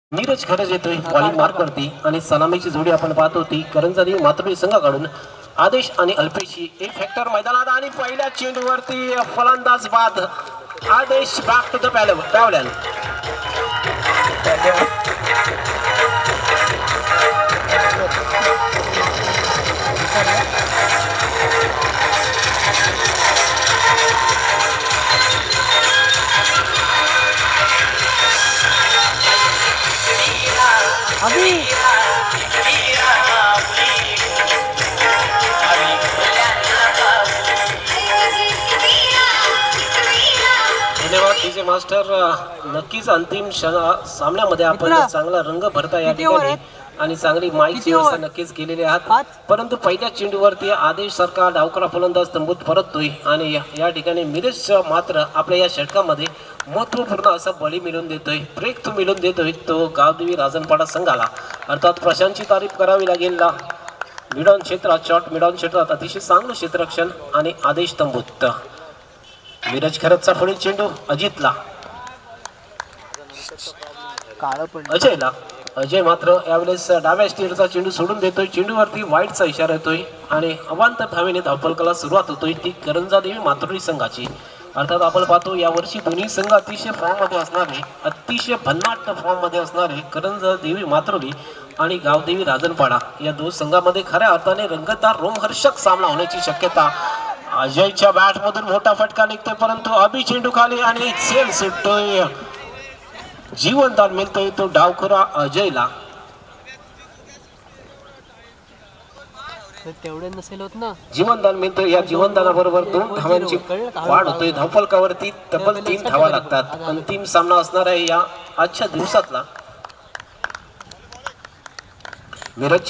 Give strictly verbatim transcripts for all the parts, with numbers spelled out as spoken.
नीरज खरंच येतोय bowling mark वरती आणि सलामीची जोडी आपण पाहतो ती करंजा देवी म्हात्रोली संघाकडून आदेश आणि अल्पेशी एक फॅक्टर मैदानात आणि पहिल्या चेंडूवरती फलंदाज बाद आदेश बॅक टू द पॅव्हलियन. अभी धन्यवाद डीजे मास्टर. नक्कीच अंतिम सामन्यामध्ये आपण चांगला रंग भरता या ठिकाणी आणि चांगली माईची व्यवस्था नक्कीच केलेली आहात. परंतु पहिल्या चेंडूवरती आदेश सारखा डावकरा फलंदाज तंबूत परततोय आणि या ठिकाणी मिरज मात्र आपल्या या षटकामध्ये महत्वपूर्ण असा बळी मिळवून देतोय, ब्रेक तो मिळवून देतोय तो गावदेवी राजनपाडा संघाला. अर्थात प्रशांतची तारीफ करावी लागेल. मिडॉन क्षेत्रात शॉट मिडॉन क्षेत्रात अतिशय चांगलं क्षेत्ररक्षण आणि आदेश तंबूत. मिरज खरंचचा पुढील चेंडू अजितला अजयला. अजय मात्र यावेळेस डाव्या स्टीरचा चेंडू सोडून देतोय. चेंडूवरती वाईटचा इशारा येतोय आणि अवांतर धावेने धावपलकाला सुरुवात होतोय ती करंजा देवी म्हात्रोली संघाची. अर्थात आपण पाहतो यावर्षी दोन्ही संघ अतिशय फॉर्म मध्ये असणारे अतिशय भन्नाट फॉर्म मध्ये असणारे करंजा देवी म्हात्रोली आणि गावदेवी राजनपाडा या दोन संघामध्ये खऱ्या अर्थाने रंगतदार रोमहर्षक सामना होण्याची शक्यता. अजयच्या बॅट मधून मोठा फटका निघतोय परंतु अभि चेंडू खाली आणि सेल सुटतोय. जीवनदान मिळतोय तो डावखुरा अजयला. तेवढे नसेल होत ना. जीवनदान मिळतोय. या जीवनदानाबरोबर दोन धावांची वाढ होतोय. धावफलकावरती तब्बल तीन धावा लागतात. अंतिम सामना असणार आहे या आजच्या दिवसातला. मिरज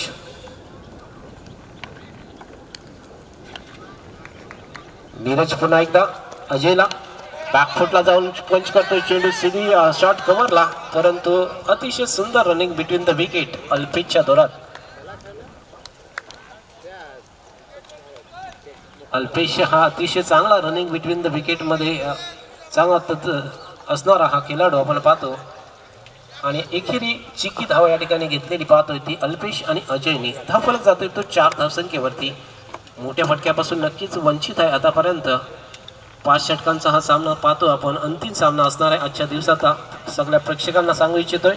नीरज पुन्हा एकदा अजयला बॅकफुटला जाऊन पंच करतोय. चेंडू सीधी शॉट कव्हरला परंतु अतिशय सुंदर रनिंग बिटवीन द विकेट अल्पेशच्या दौरात. अल्पेश हा अतिशय चांगला रनिंग बिटवीन द विकेट मध्ये चांगला असणारा हा खेळाडू आपण पाहतो आणि एकेरी चिकी धावा या ठिकाणी घेतलेली पाहतोय ती अल्पेश आणि अजयने. धावफलक जातोय तो चार धावसंख्येवरती. मोठ्या फटक्यापासून नक्कीच वंचित आहे आतापर्यंत. पाच षटकांचा हा सामना पाहतो आपण. अंतिम सामना असणार आहे आजच्या दिवसाचा. सगळ्या प्रेक्षकांना सांगू इच्छितोय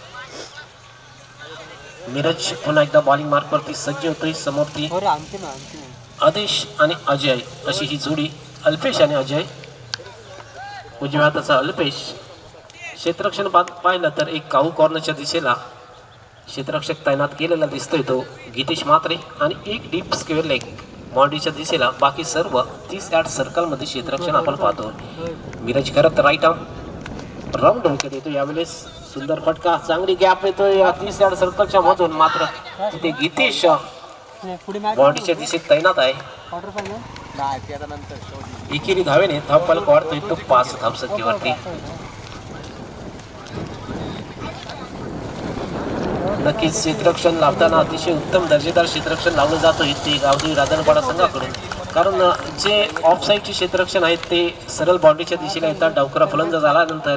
मिरज पुन्हा एकदा बॉलिंग मार्कवरती सज्ज होतोय. समोर ती आदेश आणि अजय अशी ही जोडी. अल्पेश आणि अजय. उजव्या हाताचा अल्पेश. क्षेत्ररक्षण पाहिलं तर एक काऊ कॉर्नरच्या दिशेला क्षेत्ररक्षक तैनात केलेला दिसतोय तो गीतेश म्हात्रे आणि एक डीप स्क्वेअर लेग बाउंड्रीच्या दिशेला. बाकी सर्व तीस यार्ड सर्कल मध्ये क्षेत्ररक्षण आपण पाहतो. मिरज करत राईट आर्म राऊंड विकेट येतो यावेळेस. सुंदर फटका चांगली गॅप येतोय या तीस यार्ड सर्कलच्या मधून. मात्र तिथे गीतेश बाउंड्रीच्या दिशेत तैनात आहे. एकेरी धावेने धावफलक वाढतोय तो पाच धावसंख्येवरती. नक्कीच क्षेत्ररक्षण लावताना अतिशय उत्तम दर्जेदार क्षेत्ररक्षण लावलं जातं ते गावदेवी राजनपाडा संघाकडून. कारण जे ऑफ साईडचे क्षेत्ररक्षण आहेत ते सरळ बाउंड्रीच्या दिशेला येतात. डावकरा फलंदाज आल्यानंतर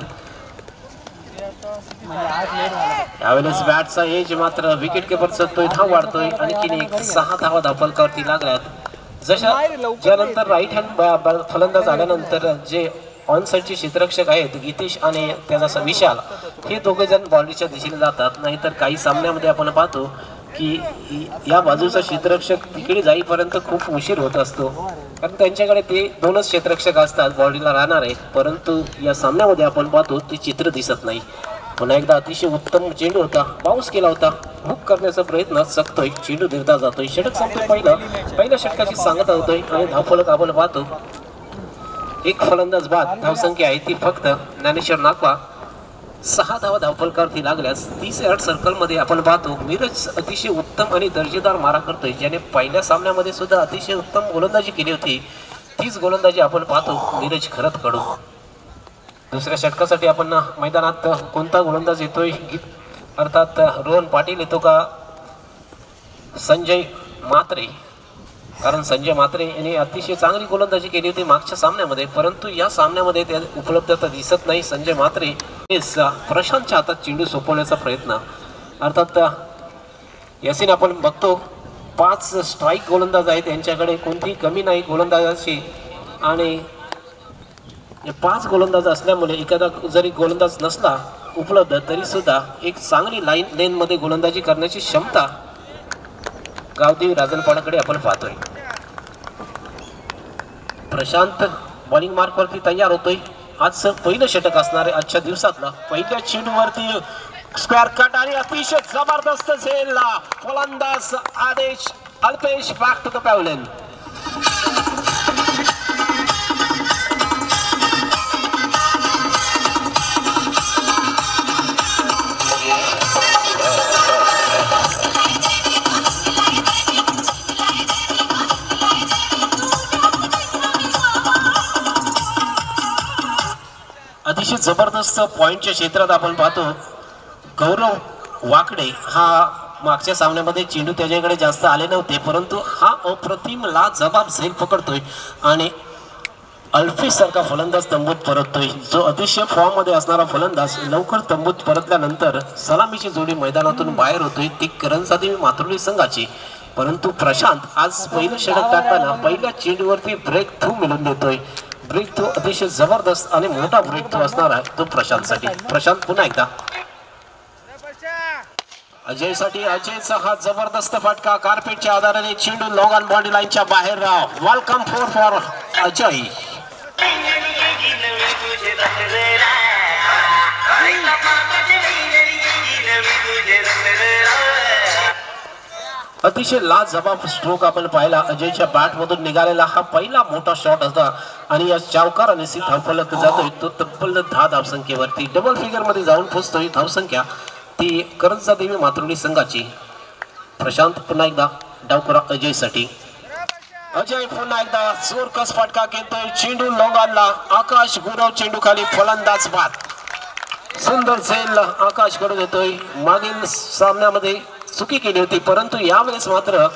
यावेळेस बॅटचा एज मात्र विकेट किपर चढतोय. धाव वाढतोय. आणखीन एक सहा धावा धावफलकावरती लागल्यात. जशा ज्यानंतर राईट हँड फलंदाज आल्यानंतर जे ऑन साईडचे क्षेत्ररक्षक आहेत गीतेश आणि त्याचा विशाल हे दोघे जण बाउंड्रीच्या दिशेने जातात. नाहीतर काही सामन्यामध्ये आपण पाहतो की या बाजूचा क्षेत्ररक्षक तिकडे जाईपर्यंत खूप उशीर होत असतो कारण त्यांच्याकडे ते दोनच क्षेत्ररक्षक असतात बाउंड्रीला राहणारे. परंतु या सामन्यामध्ये आपण पाहतो ते चित्र दिसत नाही. पुन्हा एकदा अतिशय उत्तम चेंडू होता. बाउन्स केला होता. हुक करण्याचा प्रयत्न चकतोय. चेंडू धीरता जातोय. षटक संपतोय. पहिलं पहिल्या षटकाची सांगता होतोय आणि धावफलक आपण पाहतो एक फलंदाज बाद. धावसंख्या आहे ती फक्त ज्ञानेश्वर नागवा. सहा धावा धावफलकावरती लागल्यास तीस यार्ड सर्कल मध्ये आपण पाहतो मिरज अतिशय उत्तम आणि दर्जेदार मारा करतोय. ज्याने पहिल्या सामन्यामध्ये सुद्धा अतिशय उत्तम गोलंदाजी केली होती तीच गोलंदाजी आपण पाहतो मिरज खरत कडू. दुसऱ्या षटकासाठी आपण मैदानात कोणता गोलंदाज येतोय अर्थात रोहन पाटील येतो का संजय म्हात्रे कारण संजय म्हात्रे यांनी अतिशय चांगली गोलंदाजी केली होती मागच्या सामन्यामध्ये, परंतु या सामन्यामध्ये त्या उपलब्धता दिसत नाही. संजय म्हात्रे प्रशांतच्या हातात चेंडू सोपवण्याचा प्रयत्न. अर्थात यासीन आपण बघतो पाच स्ट्राईक गोलंदाज आहेत यांच्याकडे, कोणतीही कमी नाही गोलंदाजाची. आणि पाच गोलंदाज असल्यामुळे एखादा जरी गोलंदाज नसला उपलब्ध तरी सुद्धा एक चांगली लाईन लेन मध्ये गोलंदाजी करण्याची क्षमता गावदेवी राजनपाडाकडे आपण पाहतोय. प्रशांत बॉलिंग मार्क वरती तयार होतोय. आज पहिलं षटक असणार आहे आजच्या दिवसातलं. पहिल्या चेंडूवरती स्क्वेअर कट आणि अतिशय जबरदस्त झेलला फलंदाज Adesh Alpesh back to the pavilion. अतिशय जबरदस्त पॉइंटच्या क्षेत्रात आपण पाहतो गौरव वाकडे हा मागच्या सामन्यामध्ये चेंडू त्याच्याकडे जास्त आले नव्हते, परंतु हा अप्रतिम ला जबाब झेल पकडतोय आणि अल्फेश सारखा फलंदाज तंबूत परततोय. जो अतिशय फॉर्म मध्ये असणारा फलंदाज लवकर तंबूत परतल्यानंतर सलामीची जोडी मैदानातून बाहेर होतोय ती करंजा देवी मातृली संघाची. परंतु प्रशांत आज पहिलं षटक टाकताना पहिल्या चेंडूवरती ब्रेक थ्रू मिळवून देतोय. ब्रेक थ्रू अतिशय जबरदस्त आणि मोठा ब्रेक थ्रू असणार आहे तो प्रशांतसाठी. प्रशांत पुन्हा एकदा अजय साठी. अजयचा हा जबरदस्त फटका कार्पेटच्या आधाराने चेंडू लॉंग ऑन बॉडी लाईनच्या बाहेर. Welcome four for Ajay. अतिशय लाजबाब स्ट्रोक आपण पाहिला अजयच्या बॅट मधून निघालेला. हा पहिला मोठा शॉट होता आणि या चौकाराने सी धावफलक जातोय तो तब्बल दहा धावसंख्येवरती डबल फिगर मध्ये जाऊन पोहोचतोय. धावसंख्या ती करंजा देवी मातृली संघाची. प्रशांत पुन्हा एकदा डावकरा अजयसाठी. अजय पुन्हा एकदा जोरकस फटका घेतोय. चेंडू लॉंगानला. आकाश गुरव चेंडू खाली फलंदाज बाद. सुंदर झेल आकाश कडून येतोय. मागील सामन्यामध्ये चुकी केली होती परंतु यावेळेस मात्र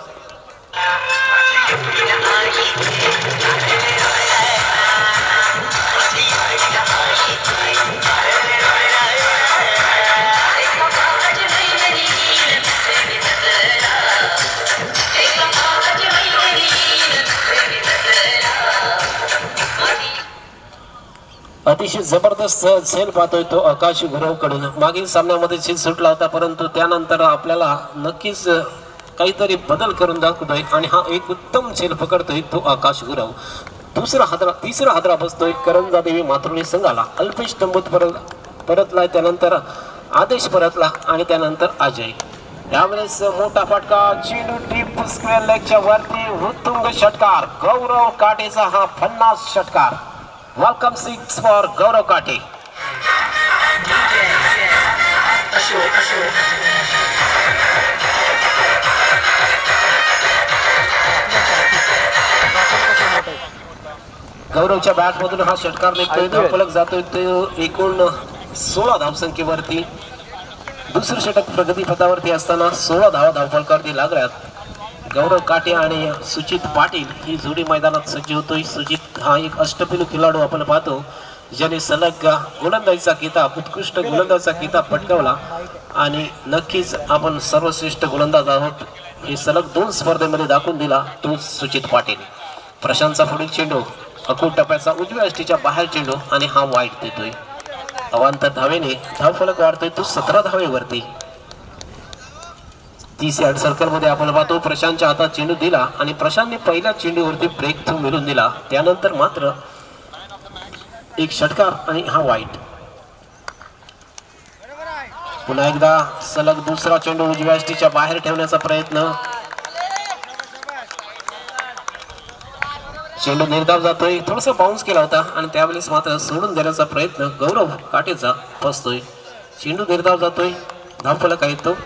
अतिशय जबरदस्त झेल पाहतोय तो आकाश गुरव कडून. मागील सामन्यामध्ये झेल सुटला होता परंतु त्यानंतर आपल्याला नक्कीच काहीतरी बदल करून दाखवतोय आणि हा एक उत्तम झेल पकडतोय तो आकाश गुरव. दुसरा हादरा तिसरा हादरा बसतोय करंजा देवी मातृली संघाला. अल्पेश तंबूत परत परतलाय त्यानंतर आदेश परतला आणि त्यानंतर अजय. यावेळेस मोठा फटका चेंडू डीप स्क्वेअर लेगच्या वरती उत्तुंग षटकार. गौरव काटेचा हा पन्नास षटकार. वेलकम सिक्स फॉर गौरव काटे. गौरवच्या बॅट मधून हा षटकार निघतोय. धावफलक जातोय तो एकूण सोळा धावसंख्येवरती. दुसरं षटक प्रगतीपथावरती असताना सोळा धावा धावफलकावरती लागल्यात. गौरव काटे आणि सुचित पाटील ही जोडी मैदानात सज्ज होतोय. सुचित हा एक अष्टपैलू खेळाडू आपण पाहतो ज्याने सलग गोलंदाजीचा किताब उत्कृष्ट गोलंदाजीचा किताब पटकावला आणि नक्कीच आपण सर्वश्रेष्ठ गोलंदाज आहोत हे सलग दोन स्पर्धेमध्ये दाखवून दिला तो सुचित पाटील. प्रशांतचा पुढील चेंडू अकूट टप्प्याचा उजव्या अष्टीच्या बाहेर चेंडू आणि हा वाईट देतोय. अवांतर धावेने धावफलक वाढतोय तो सतरा धावेवरती. तीस यार्ड सर्कल मध्ये आपण पाहतो प्रशांतच्या हातात चेंडू दिला आणि प्रशांतने पहिल्या चेंडूवरती ब्रेक थ्रू मिळवून दिला. त्यानंतर मात्र एक षटकार आणि हा वाईट. पुन्हा एकदा सलग दुसरा चेंडू उजव्या अष्टीच्या बाहेर ठेवण्याचा प्रयत्न. चेंडू निर्धाव जातोय. थोडासा बाउन्स केला होता आणि त्यावेळेस मात्र सोडून देण्याचा प्रयत्न गौरव काटेचा फसतोय. चेंडू निर्धाव जातोय. धावफलक आहे तो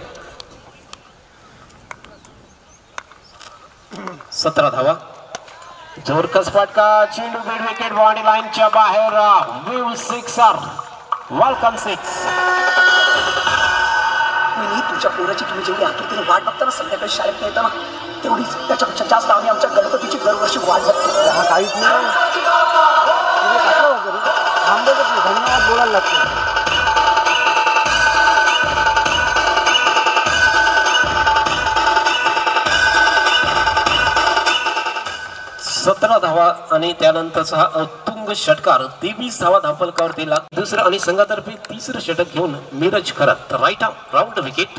सतरा धावा. जोरकस फटका चेंडू मिड विकेट बॉडी लाईनच्या बाहेर. विव सिक्सर. Welcome six. वहिनी तुमच्या पोराची तुम्ही जेवढी आतुरतेने वाट बघता ना संध्याकाळी शाळेत येताना तेवढीच त्याच्यापेक्षा जास्त आम्ही आमच्या गणपतीची दरवर्षी वाट बघतो. हा काहीच नाही धन्यवाद बोलायला लागतो. सतरा धावा आणि त्यानंतरचा हा उत्तुंग षटकार तेवीस धावा धावफलकावरती लाग. दुसरं आणि संघातर्फे तिसरं षटक घेऊन Miraj Kharat right round wicket.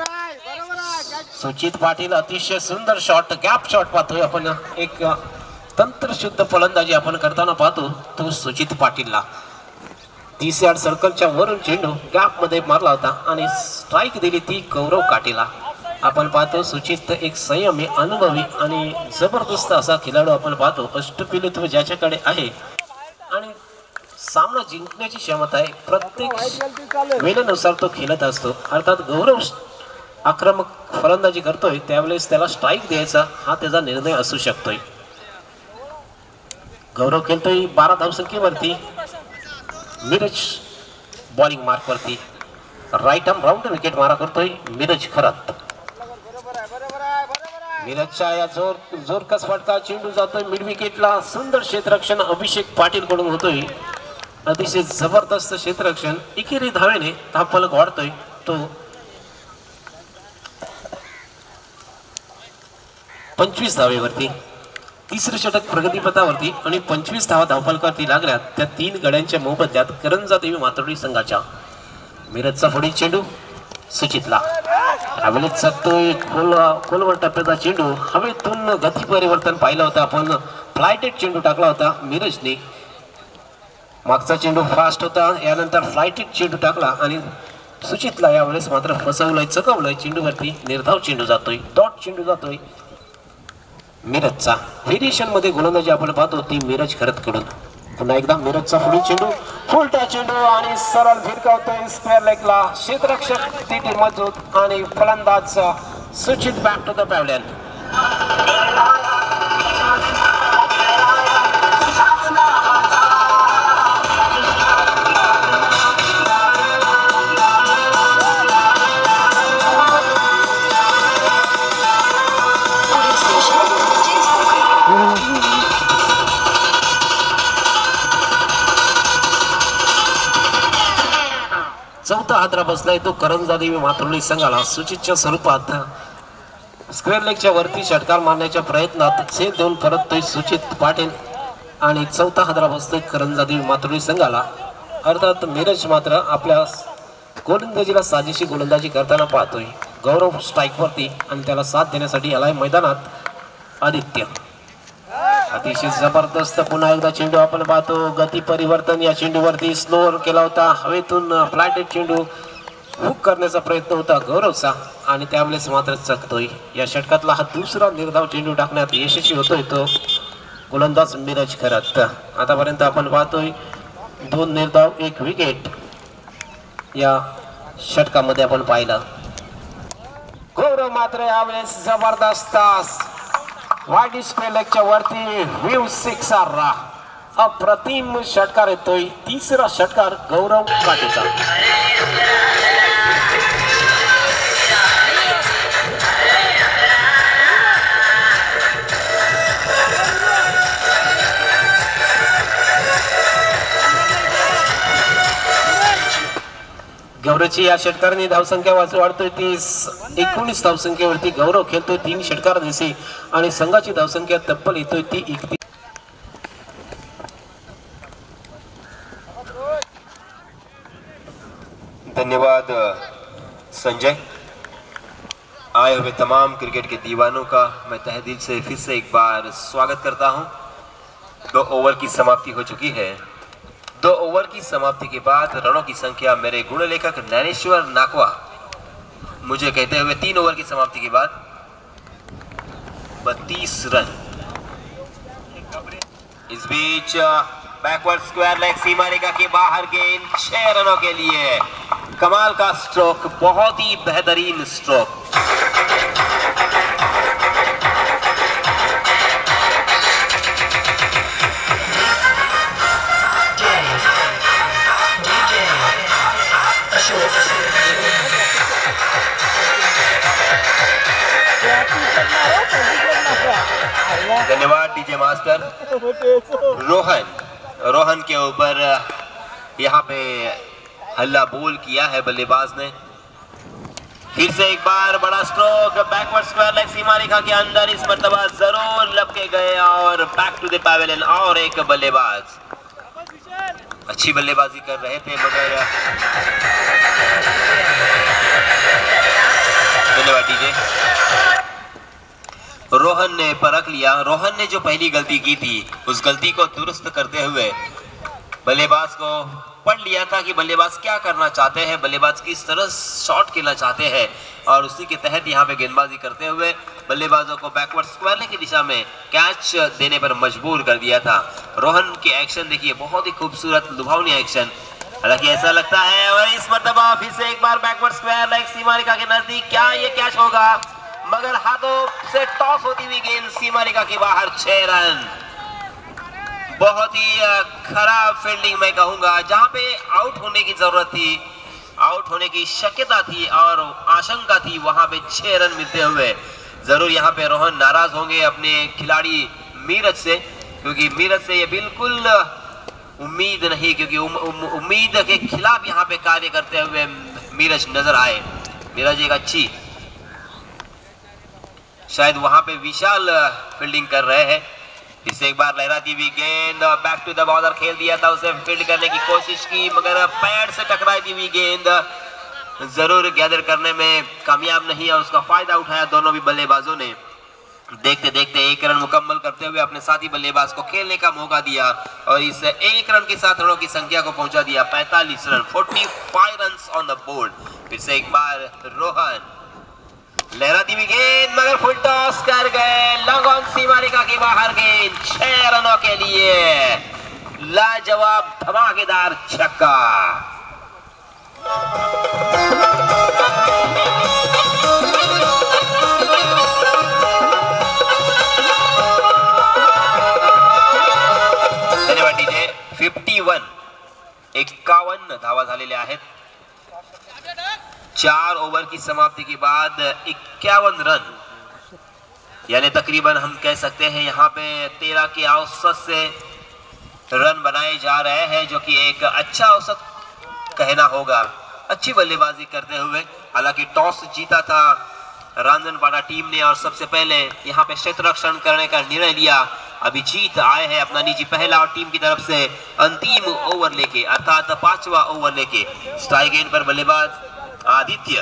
Suchit Patil अतिशय सुंदर शॉट गॅप शॉट पाहतोय आपण. एक तंत्रशुद्ध फलंदाजी आपण करताना पाहतो तो सुचित पाटीलला. तीस यार्ड सर्कलच्या वरून चेंडू गॅप मध्ये मारला होता आणि स्ट्राईक दिली ती गौरव काटेला. आपण पाहतो सुचित एक संयमी अनुभवी आणि जबरदस्त असा खेळाडू आपण पाहतो. अष्टपिलित्व ज्याच्याकडे आहे आणि सामना जिंकण्याची क्षमता आहे. प्रत्येक वेळेनुसार तो खेळत असतो. अर्थात गौरव आक्रमक फलंदाजी करतोय त्यावेळेस त्याला स्ट्राईक द्यायचा हा त्याचा निर्णय असू शकतोय. गौरव खेळतोय बारा धावसंख्येवरती. मिरज बॉलिंग मार्क वरती राईट आर्म राऊंड विकेट मारा करतोय मिरज खरत. मिरजच्या या जोर जोरकस फटका चेंडू जातोय मिड विकेटला. सुंदर क्षेत्ररक्षण अभिषेक पाटील कडून होतोय. अतिशय जबरदस्त क्षेत्ररक्षण. एकेरी धावेने धावफलक वाढतोय तो पंचवीस धावेवरती. तिसरं षटक प्रगतीपथावरती आणि पंचवीस धावा धावफलकावरती लागल्यात त्या तीन गड्यांच्या मोबदल्यात करंजा देवी मातोळी संघाच्या. मिरजचा पुढील चेंडू सुचितला. हवेलीत सत्तोय खोल खोलवर टप्प्याचा चेंडू. हवेतून गती परिवर्तन पाहिलं होतं आपण. फ्लायटेड चेंडू टाकला होता मिरजने. मागचा चेंडू फास्ट होता यानंतर फ्लायटेड चेंडू टाकला आणि सुचितला यावेळेस मात्र फसवलंय चकवलंय. चेंडूवरती निर्धाव चेंडू जातोय डॉट चेंडू जातोय मिरजचा. व्हेरिएशन मध्ये गोलंदाजी आपण पाहतो ती मिरज खरत कडून. पुन्हा एकदा मिरजचा पुढील चेंडू फुलटा चेंडू आणि सरळ भिरकावतोय स्क्वेअर लेगला. क्षेत्ररक्षक तिथे मजबूत आणि फलंदाज सुचित बॅक टू द पॅव्हलियन. चौथा हादरा बसलाय तो करंजा देवी मातृली संघाला. सुचितच्या स्वरूपात स्क्वेअर लेगच्या वरती षटकार मारण्याच्या प्रयत्नात छेद देऊन परततोय सुचित पाटील आणि चौथा हादरा बसतोय करंजा देवी मातृली संघाला. अर्थात मिरज मात्र आपल्या गोलंदाजीला साजेशी गोलंदाजी करताना पाहतोय. गौरव स्ट्राईक वरती आणि त्याला साथ देण्यासाठी आलाय मैदानात आदित्य. अतिशय जबरदस्त पुन्हा एकदा चेंडू आपण पाहतो. गती परिवर्तन या चेंडूवरती स्लोअर केला होता. हवेतून फ्लायटेड चेंडू हुक करण्याचा प्रयत्न होता गौरवचा आणि त्यावेळेस मात्र चकतोय. या षटकातला हा दुसरा निर्धाव चेंडू टाकण्यात यशस्वी होतोय तो गोलंदाज मिरज खरत. आतापर्यंत आपण पाहतोय दोन निर्धाव एक विकेट या षटकामध्ये आपण पाहिलं. गौरव मात्र यावेळेस जबरदस्त वाईट स्क्वेअर लेगच्या वरती व्ह्यू सिक्सर अप्रतिम षटकार येतोय. तिसरा षटकार गौरव काटेचा. गौरवची या षटकाराने धावसंख्या वाढतोय तीस एकोणीस धावसंख्येवरती गौरव खेळतोय तीन षटकार दिसे आणि संघाची धावसंख्या तब्बल येतोय ती एकतीस. धन्यवाद संजय. आए हुए तमाम क्रिकेट के दीवानों का मैं तहे दिल से फिर से एक बार स्वागत करता हूं. दो ओवर की समाप्ति हो चुकी है. दो ओवर की समाप्ति के बाद रनों की संख्या मेरे गुण लेखक ज्ञानेश्वर नाकवा मुझे कहते हुए तीन ओवर की समाप्ति के बाद बत्तीस रन. इस बीच बैकवर्ड स्क्वायर लेग सीमा रेखा के बाहर गेंद छह रनों के लिए. कमाल का स्ट्रोक, बहुत ही बेहतरीन स्ट्रोक. धन्यवाद डीजे मास्टर। रोहन रोहन के ऊपर यहाँ पे हल्ला बोल किया है बल्लेबाज ने। फिर से एक बार बड़ा स्ट्रोक बैकवर्ड स्क्वायर लेग सीमा रेखा के अंदर, इस मर्तबा जरूर लपके गए और बैक टू द पैवेलियन। और एक बल्लेबाज अच्छी बल्लेबाजी कर रहे थे मगर धन्यवाद डीजे। रोहन ने परख लिया। रोहन ने जो पहली गलती की थी उस गलती को दुरुस्त करते हुए बल्लेबाज को पढ़ लिया था कि बल्लेबाज क्या करना चाहते हैं, बल्लेबाज किस तरह शॉट खेलना चाहते हैं, और उसी के तहत यहाँ पे गेंदबाजी करते हुए बल्लेबाजों को बैकवर्ड स्क्वायर की दिशा में कैच देने पर मजबूर कर दिया था। रोहन के एक्शन देखिए, बहुत ही खूबसूरत लुभावनी एक्शन। हालांकि ऐसा लगता है और इस मर्तबा फिर से एक बार बैकवर्ड स्क्वायर लेग सीमा रेखा के नजदीक, क्या ये कैच होगा? मगर हाथों से टॉस होती हुई गेंद सीमा रेखा के बाहर। छह रन। बहुत ही खराब फील्डिंग मैं कहूंगा। जहां पे आउट होने की जरूरत थी, आउट होने की शक्यता थी और आशंका थी, वहां पे छह रन मिलते हुए जरूर यहाँ पे रोहन नाराज होंगे अपने खिलाड़ी मीरज से, क्योंकि मीरज से ये बिल्कुल उम्मीद नहीं, क्योंकि उम, उम, उम्मीद के खिलाफ यहाँ पे कार्य करते हुए मीरज नजर आए। मीरज एक अच्छी, शायद वहां पे विशाल फील्डिंग कर रहे हैं। इससे एक बार लहराती हुई गेंद बैक टू द बॉर्डर खेल दिया था, उसे फील्ड करने की कोशिश की मगर पैर से टकराई हुई गेंद जरूर गैदर करने में कामयाब नहीं और उसका फायदा उठाया दोनों भी बल्लेबाजों ने। देखते देखते एक रन मुकम्मल करते हुए अपने साथी बल्लेबाज को खेलने का मौका दिया और इस एक रन के साथ रनों की संख्या को पहुंचा दिया पैंतालीस रन, पैंतालीस रन ऑन द बोर्ड। फिर से एक बार रोहन, लहराती हुई गेंद मगर फुल टॉस कर गए, लॉन्ग ऑन सीमा रेखा के बाहर गेंद। छह रनों के लिए लाजवाब धमाकेदार छक्का। धन्यवाद डीजे। इक्यावन एक्कावन्न धावा झालेले आहेत। चार ओवर की समाप्ति के बाद इक्यावन रन, यानी तकरीबन हम कह सकते हैं यहाँ पे तेरह के औसत से रन बनाए जा रहे हैं, जो कि एक अच्छा औसत कहना होगा। अच्छी बल्लेबाजी करते हुए, हालांकि टॉस जीता था रांजनपाड़ा टीम ने और सबसे पहले यहाँ पे क्षेत्र रक्षण करने का निर्णय लिया। अभी जीत आए हैं अपना निजी पहला और टीम की तरफ से अंतिम ओवर लेके, अर्थात पांचवा ओवर लेके। स्ट्राइक एंड पर बल्लेबाज आदित्य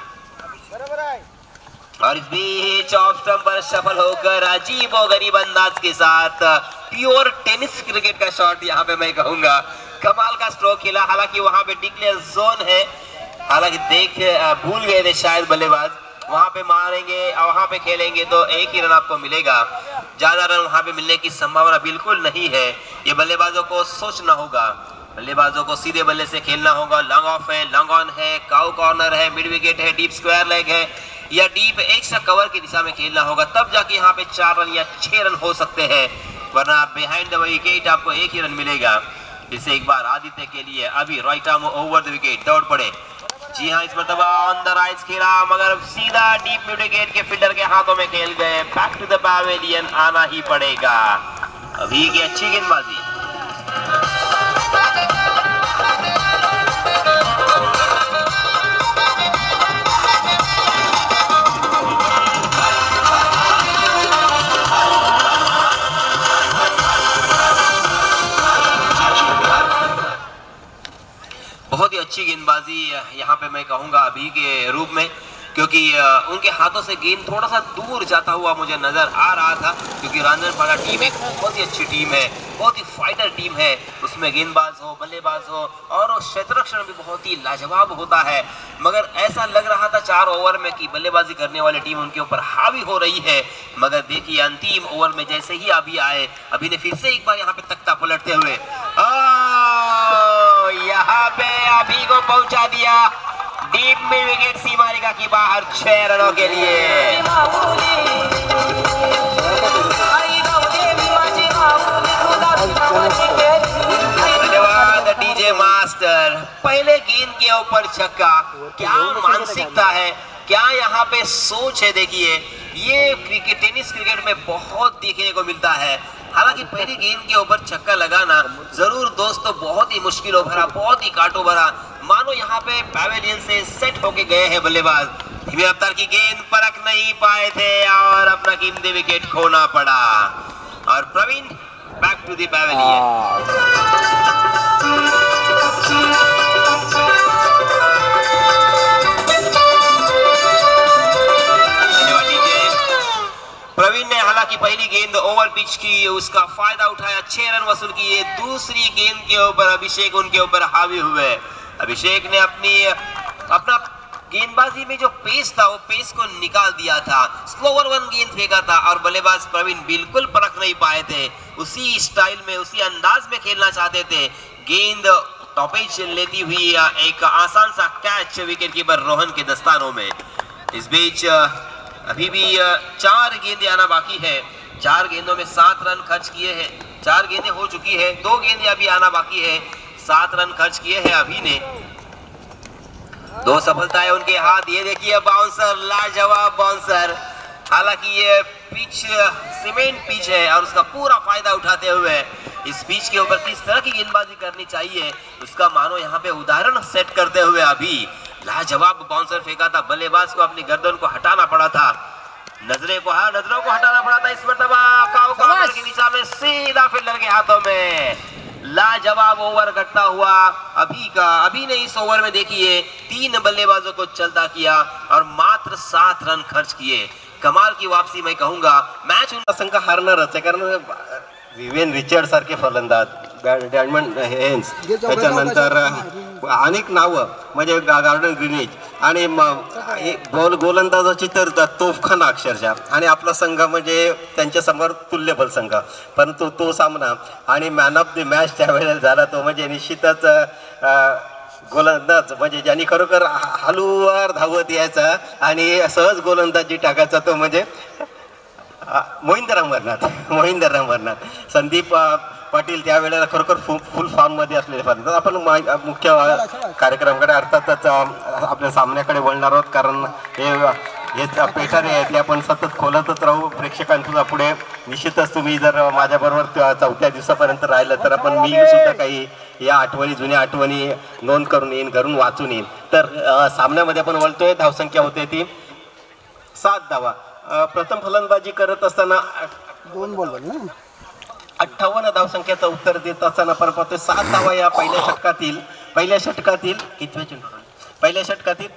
और इस बीच ऑफ स्टंप पर सफल होकर अजीबो गरीब अंदाज के साथ प्योर टेनिस क्रिकेट का शॉट, यहाँ पे मैं कहूंगा कमाल का स्ट्रोक खेला। हालांकि वहां पे डिक्लेयर जोन है, हालांकि देख भूल गए थे शायद बल्लेबाज, वहां पे मारेंगे और वहां पे खेलेंगे तो एक ही रन आपको मिलेगा, ज्यादा रन वहां पे मिलने की संभावना बिल्कुल नहीं है। ये बल्लेबाजों को सोचना होगा, बल्लेबाजों को सीधे बल्ले से खेलना होगा। लॉन्ग ऑफ है, लॉन्ग ऑन है, काउ कॉर्नर है, मिड विकेट है, डीप स्क्वायर लेग है या डीप एक्स्ट्रा कवर की दिशा में खेलना होगा, तब जाके यहाँ पे चार रन या छह रन हो सकते हैं, वरना बिहाइंड द विकेट आपको एक ही रन मिलेगा। इसे एक बार आदित्य के लिए अभी right arm over the wicket दौड़ पड़े। जी हाँ, इस मरतबा ऑन द राइज खेला मगर सीधा डीप मिड विकेट के फील्डर के हाथों में खेल गए। बैक टू द पैवेलियन आना ही पड़ेगा। अभी की अच्छी गेंदबाजी, बहुत ही अच्छी गेंदबाजी यहाँ पे मैं कहूँगा अभी के रूप में, क्योंकि उनके हाथों से गेंद थोड़ा सा दूर जाता हुआ मुझे नजर आ रहा था, क्योंकि रांजनपाड़ा टीम एक बहुत ही अच्छी टीम है, बहुत ही फाइटर टीम है। उसमें गेंदबाज हो, बल्लेबाज हो और क्षेत्र रक्षण भी बहुत ही लाजवाब होता है। मगर ऐसा लग रहा था चार ओवर में कि बल्लेबाजी करने वाली टीम उनके ऊपर हावी हो रही है, मगर देखिए अंतिम ओवर में जैसे ही अभी आए, अभी ने फिर से एक बार यहाँ पे तख्ता पलटते हुए यहाँ पे अभी को पहुंचा दिया डीप में विकेट सीमा रेखा की बाहर। छह रनों के लिए धन्यवाद डीजे मास्टर। पहले गेंद के ऊपर छक्का, क्या मानसिकता है, क्या यहाँ पे सोच है। देखिए ये क्रिकेट टेनिस क्रिकेट में बहुत देखने को मिलता है। हालांकि पहली गेंद के ऊपर छक्का लगाना जरूर दोस्तों बहुत ही मुश्किल भरा, बहुत ही काटो भरा। मानो यहाँ पे पैवेलियन से सेट होके गए हैं बल्लेबाज। धीमी रफ्तार की गेंद परख नहीं पाए थे और अपना कीमती विकेट खोना पड़ा। और Praveen back to the pavilion. Praveen ने हालांकि पहली गेंद ओवर पिच की, उसका फायदा उठाया, छह रन वसूल किए। दूसरी गेंद के ऊपर अभिषेक उनके ऊपर हावी हुए। अभिषेक ने अपनी अपना गेंदबाजी में जो पेस था वो पेस को निकाल दिया था। स्लोवर वन गेंद फेंका था और बल्लेबाज प्रवीण बिल्कुल परख नहीं पाए थे। उसी स्टाइल में उसी अंदाज में खेलना चाहते थे। गेंद टॉपेज लेती हुई एक आसान सा कैच विकेट कीपर रोहन के दस्तानों में। इस बीच अभी भी चार गेंदें आना बाकी है। चार गेंदों में सात रन खर्च किए हैं। चार गेंदें हो चुकी है, दो गेंदें अभी आना बाकी है। सात रन खर्च किए हैं अभी ने। दो सफलताएं उनके हाथ। ये देखिए बाउंसर, लाजवाब बाउंसर। हालांकि ये पिच सीमेंट पिच है और उसका पूरा फायदा उठाते हुए इस पिच के ऊपर किस तरह की गेंदबाजी करनी चाहिए उसका मानो यहाँ पे उदाहरण सेट करते हुए अभी लाजवाब बाउंसर फेंका था। बल्लेबाज को अपनी गर्दन को हटाना पड़ा था, नजरे को हाँ नजरों को हटाना पड़ा था। इस मरतबा काव कावर की दिशा में सीधा फील्डर के हाथों में। लाजवाब ओवर घटता हुआ अभी का। अभी ने इस ओवर में देखिए तीन बल्लेबाजों को चलता किया और मात्र सात रन खर्च किए। कमाल की वापसी मैं कहूंगा। मैच उनका संघ हारणारच आहे कारण विवेन रिचर्ड सारखे फलंदाज, डायमंड हेन्स, त्याच्यानंतर अनेक नावं म्हणजे गार्डन ग्रीनिज आणि बॉल गोलंदाजाची तर तोफखाना अक्षरशः आणि आपला संघ म्हणजे त्यांच्या समोर तुल्यबल संघ. परंतु तो सामना आणि मॅन ऑफ द मॅच त्यावेळेला झाला तो म्हणजे निश्चितच गोलंदाज म्हणजे ज्यांनी खरोखर हलूवर धावत यायचा आणि सहज गोलंदाजी टाकायचा तो म्हणजे मोहिंदर अमरनाथ मोहिंदर अमरनाथ संदीप पाटील त्यावेळेला खरोखर फुल फुल फॉर्ममध्ये असलेले फलंदाज. आपण मुख्य कार्यक्रमाकडे अर्थातच आपल्या सामन्याकडे वळणार आहोत कारण हे हे पेठारे आहेत ते आपण सतत खोलतच राहू प्रेक्षकांच्या पुढे. निश्चितच तुम्ही जर माझ्याबरोबर चौथ्या दिवसापर्यंत राहिलं तर आपण मी सुद्धा काही या आठवणी जुन्या आठवणी नोंद करून येईन, घरून वाचून येईन. तर सामन्यामध्ये आपण वळतोय. धावसंख्या होते ती सात धावा. प्रथम फलंदाजी करत असताना दोन बॉल ना अठ्ठावन्न धावसंख्येचं उत्तर देत असताना परत पाहतोय सात धावा या पहिल्या षटकातील पहिल्या षटकातील कितव्या चेंडू पहिल्या षटकातील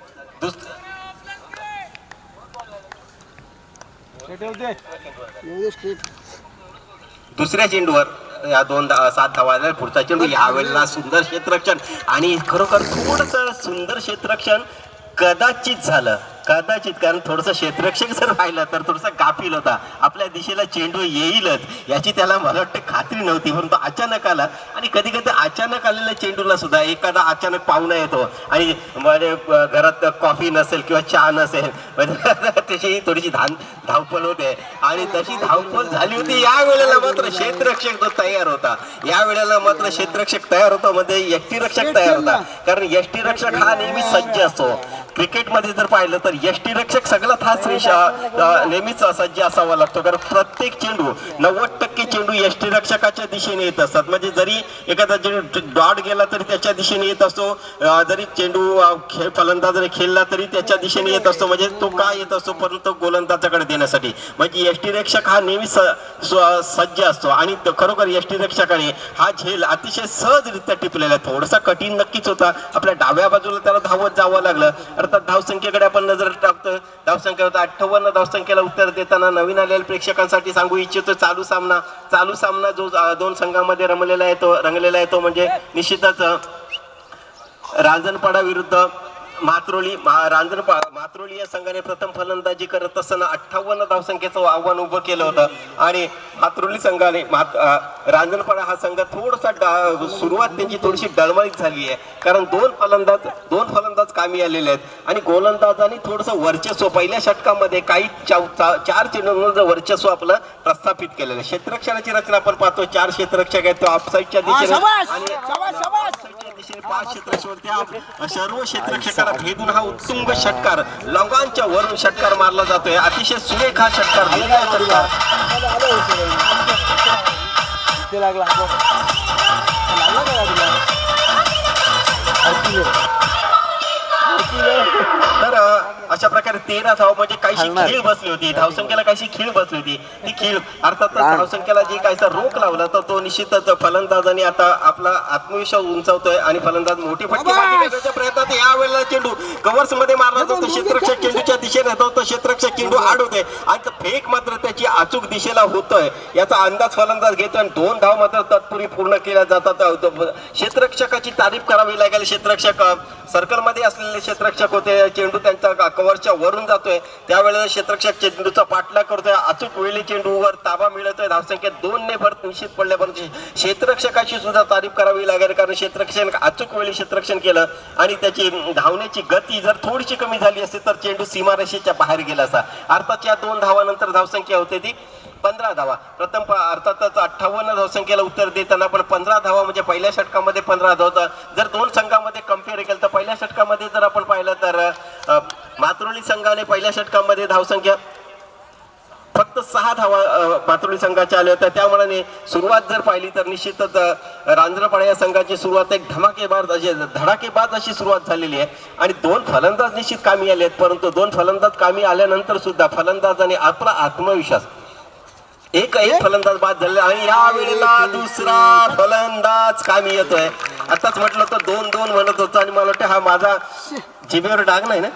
दुसऱ्या चेंडूवर या दोन सात धावा. पुढचा चेंडू यावेळेला सुंदर क्षेत्ररक्षण आणि खरोखर थोडंसं सुंदर क्षेत्ररक्षण कदाचित झालं कदाचित कारण थोडंसं क्षेत्ररक्षक जर राहिलं तर थोडासा गाफील होता. आपल्या दिशेला चेंडू येईलच याची त्याला मला वाटतं खात्री नव्हती, परंतु अचानक आला. आणि कधी कधी अचानक आलेल्या चेंडूला सुद्धा एखादा अचानक पाहुणा येतो आणि म्हणजे घरात कॉफी नसेल किंवा चहा नसेल त्याची थोडीशी धान धावपळ होते आणि तशी धावपळ झाली होती. या वेळेला मात्र क्षेत्ररक्षक तो तयार होता. या वेळेला मात्र क्षेत्ररक्षक तयार होता मध्ये यष्टीरक्षक तयार होता कारण यष्टीरक्षक हा नेहमी सज्ज असतो. क्रिकेटमध्ये जर पाहिलं तर यष्टीरक्षक सगळ्यात हा नेहमीच सज्ज असावा लागतो कारण प्रत्येक चेंडू नव्वद टक्के चेंडू यष्टीरक्षकाच्या दिशेने येत असतात. म्हणजे जरी एखादा चेंडू डॉट गेला तरी त्याच्या दिशेने येत असतो, जरी चेंडू खेळ फलंदाजाने खेळला तरी त्याच्या दिशेने येत असतो. म्हणजे तो का येत असतो परंतु गोलंदाजाकडे देण्यासाठी. म्हणजे यष्टीरक्षक हा नेहमी सज्ज असतो आणि खरोखर यष्टीरक्षकाने हा झेल अतिशय सहजरित्या टिपलेला आहे. थोडासा कठीण नक्कीच होता. आपल्या डाव्या बाजूला त्याला धावत जावं लागलं. अर्थात धावसंख्येकडे आपण नजर टाकतो. धावसंख्या होता अठ्ठावन्न. धावसंख्येला उत्तर देताना नवीन आलेल्या प्रेक्षकांसाठी सांगू इच्छितो चालू सामना चालू सामना जो दोन संघांमध्ये रमलेला आहे तो रंगलेला आहे तो म्हणजे निश्चितच रांजणपाडा विरुद्ध म्हात्रोली. रांजणपाडा म्हात्रोली या संघाने प्रथम फलंदाजी करत असताना अठ्ठावन्न धावसंख्येचं आव्हान उभं केलं होतं आणि म्हात्रोली संघाने रांजणपाडा हा संघ थोडासा सुरुवात त्यांची थोडीशी डळमळीत झाली आहे कारण दोन फलंदाज दोन फलंदाज कामी आलेले आहेत आणि गोलंदाजांनी थोडंसं वर्चस्व पहिल्या षटकामध्ये काही चार चेंडूंवर वर्चस्व आपलं प्रस्थापित केलेलं आहे. क्षेत्ररक्षणाची रचना आपण पाहतो चार क्षेत्ररक्षक आहेत तो ऑफसाईडच्या दिशेने आणि दिशेने पाच क्षेत्रक्षकावरती सर्व क्षेत्रक्षकाला भेदून हा उत्तुंग षटकार लवंगांच्या वरून षटकार मारला जातोय. अतिशय सुरेख हा षटकार वेगळा षटकार. तर अशा प्रकारे तेरा धाव म्हणजे काहीशी खीळ बसली होती, धावसंख्येला काहीशी खीळ बसली होती. ती खीळ अर्थात धावसंख्येला जी काहीसा रोख लावला तर तो निश्चितच फलंदाजांनी आता आपला आत्मविश्वास उंचावतोय आणि फलंदाज मोठी फटके मारण्याच्या प्रयत्नात यावेळेला चेंडू कव्हर्स मध्ये मारला जातो. क्षेत्ररक्षक चेंडूच्या दिशेने येतो तर क्षेत्ररक्षक चेंडू आडवतोय आणि फेक मात्र त्याची अचूक दिशेला होतोय याचा अंदाज फलंदाज घेतोय आणि दोन धाव मात्र तत्पूर्वी पूर्ण केल्या जातात. क्षेत्ररक्षकाची तारीफ करावी लागेल. क्षेत्ररक्षक सर्कलमध्ये असलेले क्षेत्ररक्षक होते, चेंडू त्यांचा कव्हरच्या वरून जातोय त्यावेळेला क्षेत्ररक्षक चेंडूचा पाठलाग करतोय, अचूक वेळी चेंडूवर ताबा मिळतोय. धावसंख्येत दोन ने भर निश्चित पडल्यापर्यंत क्षेत्ररक्षकाची सुद्धा तारीफ करावी लागेल कारण क्षेत्ररक्षक अचूक वेळी क्षेत्ररक्षण केलं आणि त्याची धावण्याची गती जर थोडीशी कमी झाली असती तर चेंडू सीमारेषेच्या बाहेर गेला असता. अर्थात या दोन धावानंतर धावसंख्या होते ती पंधरा धावा. प्रथम अर्थातच अठ्ठावन्न धावसंख्येला उत्तर देताना पण पंधरा धावा म्हणजे पहिल्या षटकामध्ये पंधरा धावा. जर दोन संघामध्ये कम्पेअर केलं तर पहिल्या षटकामध्ये जर आपण पाहिलं तर म्हात्रोली संघाने पहिल्या षटकामध्ये धावसंख्या फक्त सहा धावा म्हात्रोली संघाच्या आल्या होत्या. त्यामुळे सुरुवात जर पाहिली तर निश्चितच रांजणपाडा या संघाची सुरुवात एक धमाकेबाज अशी धडाकेबाज अशी सुरुवात झालेली आहे आणि दोन फलंदाज निश्चित कामी आले आहेत. परंतु दोन फलंदाज कामी आल्यानंतर सुद्धा फलंदाजाने आपला आत्मविश्वास एक एक फलंदाज बाद झाले आणि या वेळेला दुसरा फलंदाज कामी येतोय. आताच म्हटलं तर दोन दोन म्हणत होतो आणि मला वाटतं हा माझा जिभेवर डाग नाही ना.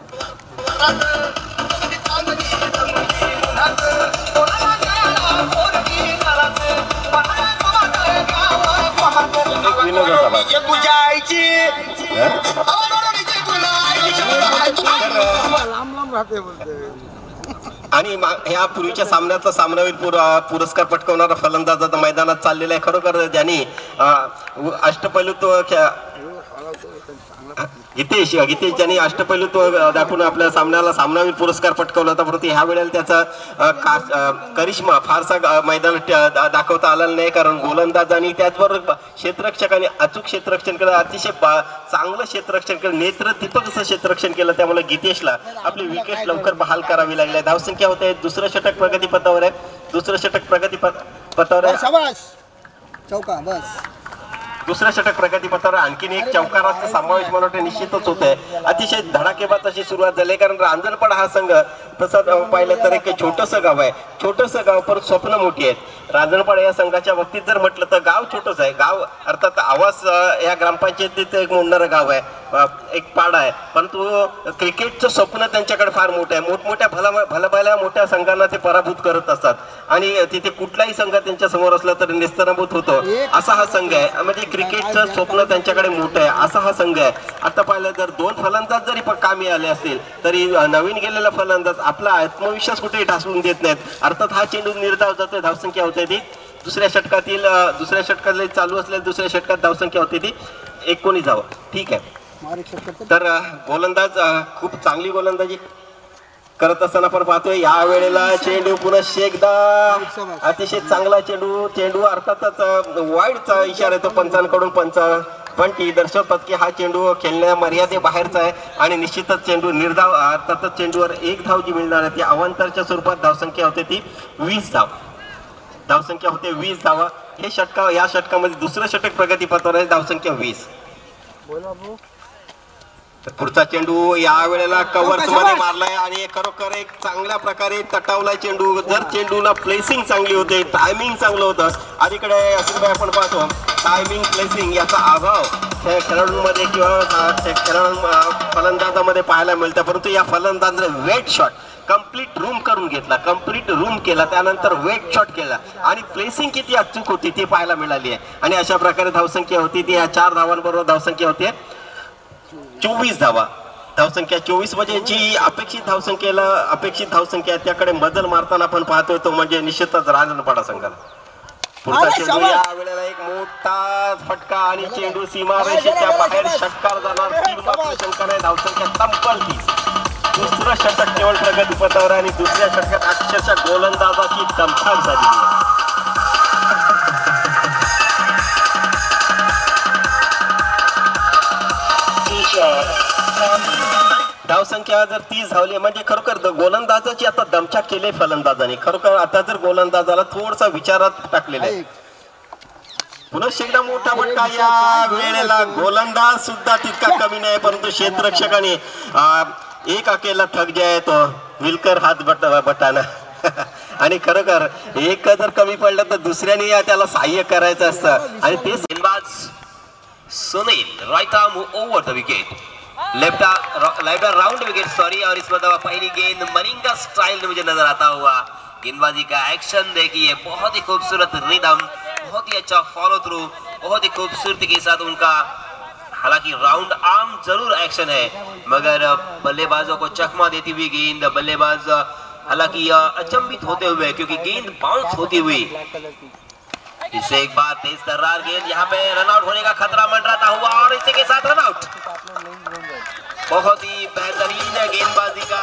आणि ह्या पूर्वीच्या सामन्याचा सामनावीर पुरस्कार पटकावणारा फलंदाज आता मैदानात चाललेला आहे. खरोखर ज्यांनी अष्टपैलुत्व गीतेश गीतेश ज्यांनी अष्टपैलुत्व दाखवून आपल्या सामन्याला सामनावीर पुरस्कार पटकावला होता परंतु ह्या वेळेला त्याचा करिश्मा फारसा मैदानात दाखवता आलेला नाही कारण गोलंदाज आणि त्याचबरोबर क्षेत्ररक्षकाने अचूक क्षेत्ररक्षण केलं, अतिशय चांगलं क्षेत्ररक्षण केलं, नेत्रदीपक असं क्षेत्ररक्षण केलं. त्यामुळे गीतेशला आपली विकेट लवकर बहाल करावी लागली. धावसंख्या होते दुसरं षटक प्रगतीपथावर आहे. दुसरं षटक प्रगतीपथावर आहे. चौका बस दुसऱ्या षटक प्रगतीपथावर आणखीन एक चौकाराचा समावेश मला वाटतं निश्चितच होत आहे. अतिशय धडाकेबाज अशी सुरुवात झाली कारण रांजणपाडा हा संघ तसं पाहिलं तर एक छोटंसं गाव आहे. छोटंसं गाव परत स्वप्न मोठी आहेत. रांजणपाडा या संघाच्या बाबतीत जर म्हटलं तर गाव छोटंच आहे. गाव अर्थात आवास या ग्रामपंचायतीत एक मोडणारं गाव आहे, एक पाडा आहे, परंतु क्रिकेटचं स्वप्न त्यांच्याकडे फार मोठं आहे. मोठमोठ्या भला भलभल्या मोठ्या संघांना ते पराभूत करत असतात आणि तिथे कुठलाही संघ त्यांच्या समोर असला तरी नेस्तनाभूत होतो असा हा संघ आहे. म्हणजे क्रिकेटचं स्वप्न त्यांच्याकडे मोठं आहे असा हा संघ आहे. आता पाहिलं तर दोन फलंदाज जरी कामी आले असतील तरी नवीन गेलेला फलंदाज आपला आत्मविश्वास कुठेही ढासळून देत नाहीत. अर्थात हा चेंडू निर्धाव जातोय. धावसंख्या होते ती दुसऱ्या षटकातील दुसऱ्या षटकात चालू असलेल्या दुसऱ्या षटकात धावसंख्या होती ती एकोणीस धावा. ठीक आहे. तर गोलंदाज खूप चांगली गोलंदाजी करत असताना आपण पाहतोय या वेळेला चेंडू पुन्हा शेकदा अतिशय चांगला चेंडू चेंडू अर्थातच वाईडचा इशारा येतो पंचांकडून. पंच पण ती दर्शवतात की हा चेंडू खेळण्या मर्यादेबाहेरचा आहे आणि निश्चितच चेंडू निर्धाव अर्थातच चेंडूवर एक धाव जी मिळणार आहे ती अवांतरच्या स्वरूपात धावसंख्या होते ती वीस धाव. धावसंख्या होते वीस धावा. हे षटका या षटकामध्ये दुसरं षटक प्रगतीपथावर आहे. धावसंख्या वीस. पुढचा चेंडू या वेळेला कव्हर्स मध्ये मारलाय आणि खरोखर एक चांगल्या प्रकारे तटावलाय चेंडू. जर चेंडूला प्लेसिंग चांगली होते, टायमिंग चांगलं होतं. अलीकडे असं आपण पाहतो टायमिंग प्लेसिंग याचा अभाव खेळाडूंमध्ये किंवा खेळाडू फलंदाजामध्ये पाहायला मिळतं. परंतु या फलंदाजाने वेट शॉट कंप्लीट रूम करून घेतला, कंप्लीट रूम केला, त्यानंतर वेट शॉट केला आणि प्लेसिंग किती अचूक होती ती पाहायला मिळाली आहे. आणि अशा प्रकारे धावसंख्या होती ती या चार धावांबरोबर धावसंख्या होते चोवीस धावा. धावसंख्या चोवीस म्हणजे जी अपेक्षित धावसंख्येला अपेक्षित धावसंख्या आहे त्याकडे बदल मारताना आपण पाहतोय तो म्हणजे निश्चितच रांजणपाडा संघाला. पुढचा चेंडू या वेळेला एक मोठा फटका आणि चेंडू सीमारेषेच्या बाहेर षटकार जाणार. तीन मात्र शंकर आहे. धावसंख्या तब्बल तीस. दुसरं षटक केवळ प्रगतीपथावर आणि दुसऱ्या षटकात अक्षरशः गोलंदाजाची दमछाक झालेली आहे. धाव संख्या जर तीस धावली म्हणजे खरोखर गोलंदाजाची आता दमछाक केली फलंदाजाने. खरोखर आता जर गोलंदाजाला थोडसा विचारात टाकलेला आहे. पुन्हा शेकडा मोठा फटका या वेळेला. गोलंदाज सुद्धा तितका कमी नाही, परंतु क्षेत्ररक्षकाने एक अकेला थक जाय तो विलकर हात बट बटाना आणि खरोखर एक जर कमी पडलं तर दुसऱ्याने त्याला सहाय्य करायचं असतं. आणि ते गेंदबाज Sunil right arm over the wicket, left left round wicket sorry. और इस मतलब पहली गेंद मनिंगा स्टाइल में मुझे नजर आता हुआ. गेंदबाजी का एक्शन देखिए, बहुत ही खूबसूरत रिदम, बहुत ही अच्छा फॉलो थ्रू, बहुत ही खूबसूरती के साथ उनका. हालांकि राउंड आर्म जरूर एक्शन है, मगर बल्लेबाजों को चकमा देती हुई गेंद. बल्लेबाज हालांकि अचंभित होते हुए, क्योंकि गेंद बाउंस होती हुई. इससे एक बार तेज तर्रार गेंद, यहाँ पे रनआउट होने का खतरा मंडराता हुआ और इसी के साथ रनआउट. बहुत ही बेहतरीन गेंदबाजी का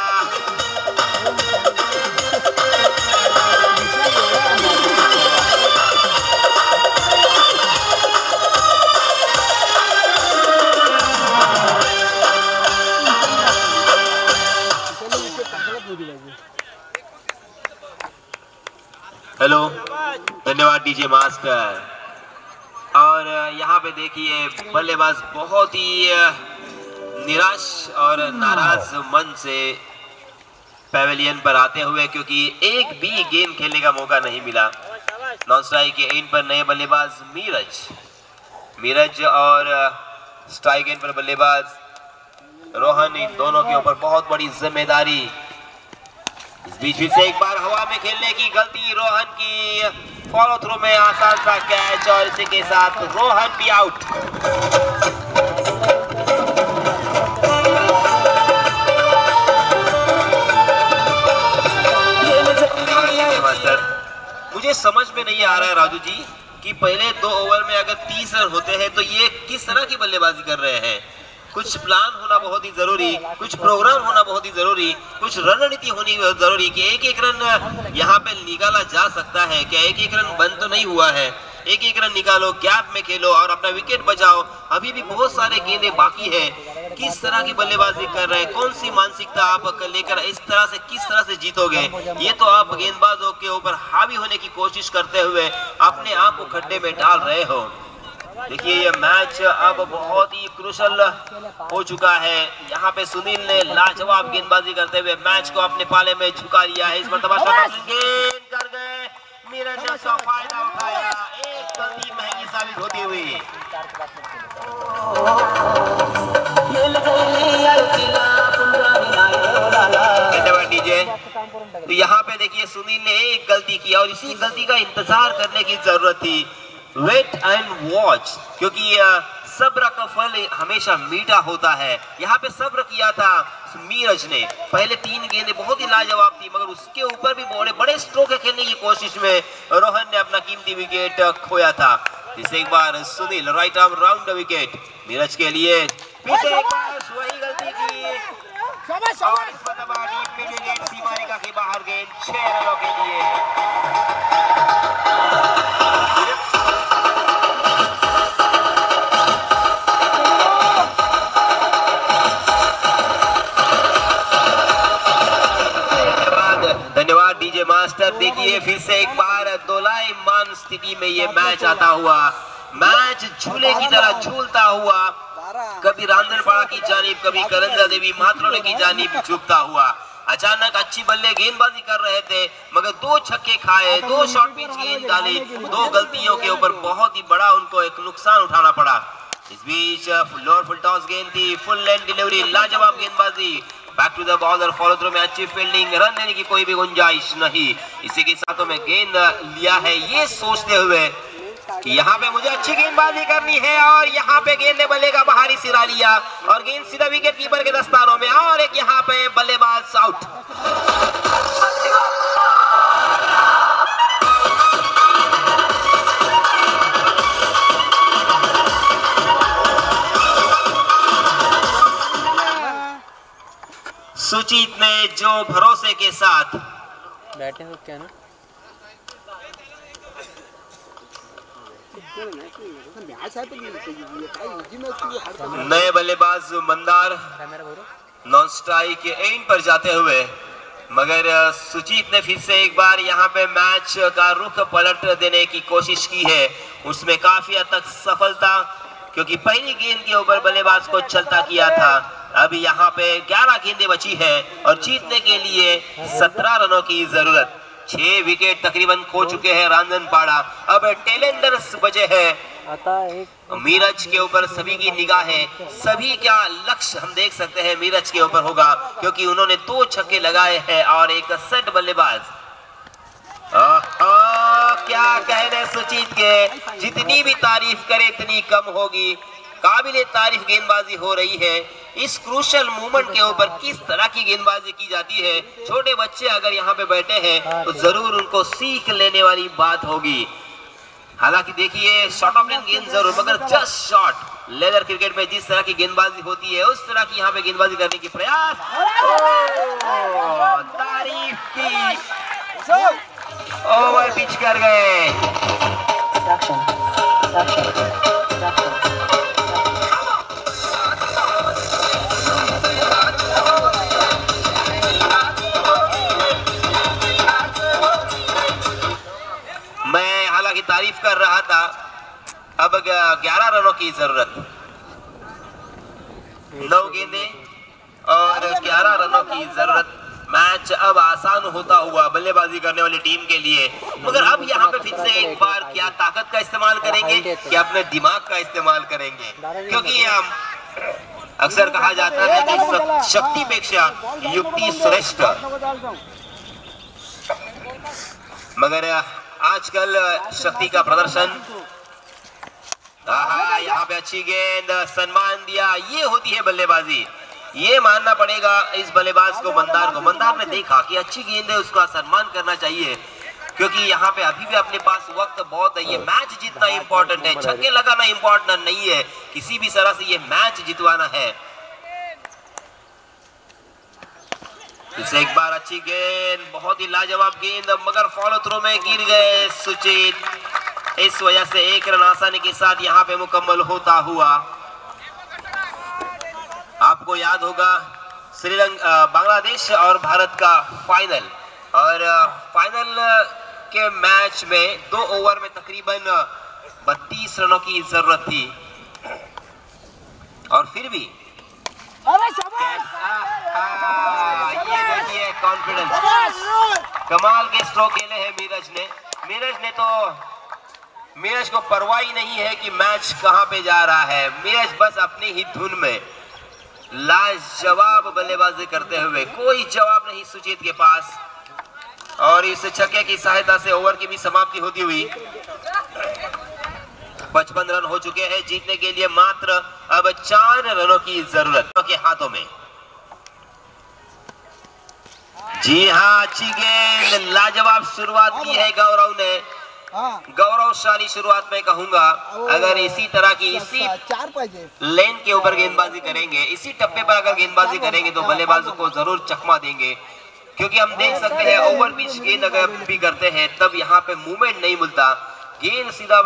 हेलो, धन्यवाद डीजे मास्टर. और यहाँ पे देखिए बल्लेबाज बहुत ही निराश और नाराज मन से पैवेलियन पर आते हुए, क्योंकि एक भी गेम खेलने का मौका नहीं मिला. नॉन स्ट्राइक के एंड पर नए बल्लेबाज मीरज मीरज और स्ट्राइक एंड पर बल्लेबाज रोहन, इन दोनों के ऊपर बहुत बड़ी जिम्मेदारी. इस बीच फिर से एक बार हवा में खेलने की गलती रोहन की. फॉलो थ्रू में आसान सा कैच और इसी के साथ रोहन भी आउट. मुझे समझ में नहीं आ रहा है राजू जी कि पहले दो ओवर में अगर तीस रन होते हैं तो ये किस तरह की बल्लेबाजी कर रहे हैं. कुछ प्लान होना बहुत ही जरूरी, कुछ प्रोग्राम होना बहुत ही जरूरी, कुछ रणनीति होनी जरूरी कि एक एक रन यहाँ पे निकाला जा सकता है क्या. एक एक रन बंद तो नहीं हुआ है, एक एक रन निकालो, गैप में खेलो और अपना विकेट बचाओ. अभी भी बहुत सारे गेंदें बाकी है. किस तरह की बल्लेबाजी कर रहे हैं, कौन सी मानसिकता आप लेकर इस तरह से किस तरह से जीतोगे. ये तो आप गेंदबाजों के ऊपर हावी होने की कोशिश करते हुए अपने आप को खड्डे में डाल रहे हो. देखिए ये मैच अब बहुत ही क्रूशल हो चुका है. यहाँ पे सुनील ने लाजवाब गेंदबाजी करते हुए मैच को अपने पाले में झुका लिया है. इस मरतबा गेंद कर गए, मीरज ने उसका फायदा उठाया. एक गलती महंगी साबित होती हुई. डीजे तो यहाँ पे देखिए सुनील ने एक गलती की और इसी गलती का इंतजार करने की जरूरत थी. वेट एंड वॉच, क्योंकि सब्र का फल हमेशा मीठा होता है. यहाँ पे सब्र किया था मीरज ने. पहले तीन गेंदें बहुत ही लाजवाब थी, मगर उसके ऊपर भी बड़े बड़े स्ट्रोक खेलने की कोशिश में रोहन ने अपना कीमती विकेट खोया था. इसे एक बार Sunil right arm round the wicket. Miraj के लिए पीछे एक बार वही गलती की और इस विकेट सीमारेखा के बाहर गेंद. छह रनों के लिए डीजे मास्टर. देखिए फिर से एक बार दोलायमान स्थिति में ये मैच आता हुआ. मैच झूले की तरह झूलता हुआ, कभी रांधनपाड़ा की जानिब, कभी करंजा देवी म्हात्रोली की जानिब झुकता हुआ. अचानक अच्छी बल्ले गेंदबाजी कर रहे थे, मगर दो छक्के खाए, दो शॉर्ट पिच गेंद डाली. दो गलतियों के ऊपर बहुत ही बड़ा उनको एक नुकसान उठाना पड़ा. इस बीच लोअर फुल टॉस गेंद थी, फुल लेंथ डिलीवरी, लाजवाब गेंदबाजी, बैक टू द बॉल और फॉलो थ्रू में अच्छी फील्डिंग. रन देने की कोई भी गुंजाइश नहीं. इसी के साथ में गेंद लिया है ये सोचते हुए कि यहाँ पे मुझे अच्छी गेंदबाजी करनी है और यहाँ पे गेंद बल्लेगा बाहरी सिरा लिया और गेंद सीधा विकेट कीपर के दस्तानों में और एक यहाँ पे बल्लेबाज आउट. सुचित ने जो भरोसे के साथ बैठे हो क्या ना नए बल्लेबाज मंदार नॉन स्ट्राइक के एंड पर जाते हुए, मगर सुजीत ने फिर से एक बार यहाँ पे मैच का रुख पलट देने की कोशिश की है। उसमें काफी हद तक सफलता, क्योंकि पहली गेंद के ऊपर बल्लेबाज को चलता किया था। अभी यहाँ पे ग्यारह गेंदें बची है और जीतने के लिए सत्रह रनों की जरूरत। छह विकेट तकरीबन खो चुके हैं रांझनपाड़ा। अब टेलेंडर्स बचे हैं मीरज के ऊपर सभी की निगाहें, सभी का लक्ष्य हम देख सकते हैं मीरज के ऊपर होगा, क्योंकि उन्होंने दो छक्के लगाए हैं और एक सेट बल्लेबाज। क्या कहने सुजीत के, जितनी भी तारीफ करे इतनी कम होगी। काबिले तारीफ गेंदबाजी हो रही है। इस क्रूशल मोमेंट के ऊपर किस तरह की गेंदबाजी की जाती है, छोटे बच्चे अगर यहाँ पे बैठे हैं तो जरूर उनको सीख लेने वाली बात होगी। हालांकि देखिए शॉर्ट ऑफ लेन गेंद जरूर, मगर जस्ट शॉट। लेदर क्रिकेट में जिस तरह की गेंदबाजी होती है उस तरह की यहाँ पे गेंदबाजी करने की प्रयास। तारीफ की, ओवर पिच कर गए। मैं हालांकि तारीफ कर रहा था। अब ग्यारह रनों की जरूरत, नौ गेंदें और ग्यारह रनों की जरूरत। मैच अब आसान होता हुआ बल्लेबाजी करने वाली टीम के लिए, मगर अब यहाँ पे फिर से एक बार क्या ताकत का इस्तेमाल करेंगे, क्या अपने दिमाग का इस्तेमाल करेंगे, क्योंकि हम अक्सर कहा जाता है कि शक्ति पेक्षा युक्ति श्रेष्ठ। मगर आजकल शक्ति का प्रदर्शन, यहाँ पे अच्छी गेंद, सम्मान दिया, ये होती है बल्लेबाजी। ये मानना पड़ेगा इस बल्लेबाज को, मंदार को। मंदार ने देखा कि अच्छी गेंद है, उसका सम्मान करना चाहिए, क्योंकि यहाँ पे अभी भी अपने पास वक्त बहुत है। ये मैच जितना इंपॉर्टेंट है, छक्के लगाना इंपॉर्टेंट नहीं है, किसी भी तरह से ये मैच जितवाना है। इसे एक बार अच्छी गेंद, बहुत ही लाजवाब गेंद, मगर फॉलो थ्रो में गिर गए सुजीत। इस वजह से एक रन आसानी के साथ यहाँ पे मुकम्मल होता हुआ। आपको याद होगा श्रीलंका बांग्लादेश और भारत का फाइनल, और फाइनल के मैच में दो ओवर में तकरीबन बत्तीस रनों की जरूरत थी, और फिर भी ये देखिए कॉन्फिडेंस, कमाल के स्ट्रोक खेले हैं मीरज ने। मीरज ने तो मीरज को परवाह ही नहीं है कि मैच कहां पे जा रहा है। मीरज बस अपनी ही धुन में लाजवाब बल्लेबाजी करते हुए, कोई जवाब नहीं सुजीत के पास, और इस छक्के की सहायता से ओवर की भी समाप्ति होती हुई पचपन रन हो चुके हैं। जीतने के लिए मात्र अब चार रनों की जरूरत के हाथों में। जी हाँ, अच्छी गेंद, लाजवाब शुरुआत की है गौरव ने, गौरवशाली शुरुआत में कहूंगा। अगर इसी तरह की इसी लेन के ऊपर गेंदबाजी करेंगे, इसी टप्पे पर अगर गेंदबाजी करेंगे तो बल्लेबाजों को जरूर चकमा देंगे, क्योंकि हम देख सकते हैं ओवर पिच गेंद अगर भी करते हैं तब यहाँ पे मूवमेंट नहीं मिलता, गेंद सीधा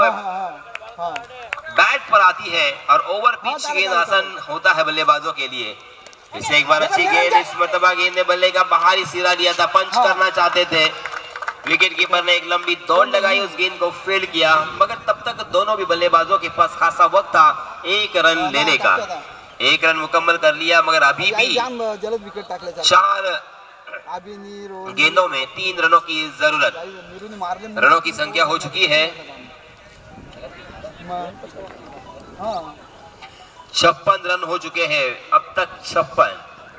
बैट पर आती है, और ओवर पिच गेंद आसान होता है बल्लेबाजों के लिए। इसे एक बार अच्छी गेंद, इस मरतबा गेंद ने बल्ले का बाहरी सिरा लिया था, पंच करना चाहते थे, विकेट कीपर ने एक लंबी दौड़ लगाई, उस गेंद को फील्ड किया, मगर तब तक दोनों भी बल्लेबाजों के पास खासा वक्त था एक रन लेने का। एक रन मुकम्मल कर लिया, मगर अभी भी चार गेंदों में तीन रनों की जरूरत। रनों की संख्या हो चुकी है छप्पन रन हो चुके हैं अब तक, छप्पन।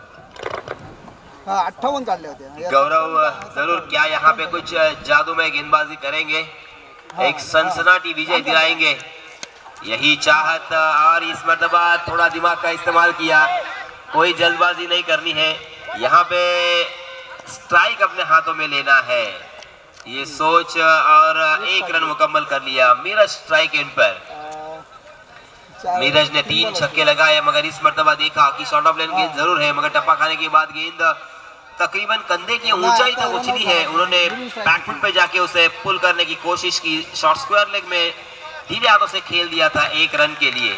अट्ठावन काढले होते। गौरव जरूर क्या यहाँ पे कुछ जादू में गेंदबाजी करेंगे, एक सनसनाटी विजय दिलाएंगे, यही चाहत। और इस मर्तबा थोड़ा दिमाग का इस्तेमाल किया, कोई जल्दबाजी नहीं करनी है, यहाँ पे स्ट्राइक अपने हाथों में लेना है, ये सोच, और एक रन मुकम्मल कर लिया मीरज स्ट्राइक एंड पर। नीरज ने तीन छक्के लगाए, मगर इस मर्तबा देखा कि शॉर्ट ऑफ लेन गेंद जरूर है, मगर टप्पा खाने के बाद गेंद तकरीबन कंधे की ऊंचाई तक उछली है। उन्होंने बैकफुट पे जाके उसे पुल करने की कोशिश की, शॉर्ट स्क्वायर लेग में धीरे हाथों से खेल दिया था एक रन के लिए।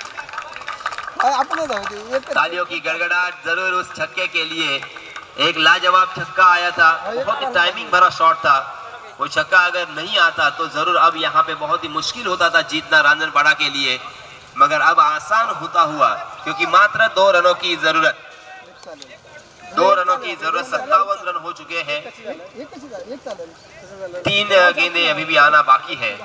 तालियों की गड़गड़ाहट जरूर उस छक्के के लिए। एक लाजवाब छक्का आया था, बहुत ही टाइमिंग भरा शॉट था। वो छक्का अगर नहीं आता तो जरूर अब यहाँ पे बहुत ही मुश्किल होता था जीतना रांझनपाड़ा के लिए, मगर अब आसान होता हुआ क्योंकि मात्र दो रनों की जरूरत दो रनों की जरूरत सत्तावन रन हो चुके हैं। तीन गेंदें अभी भी आना बाकी है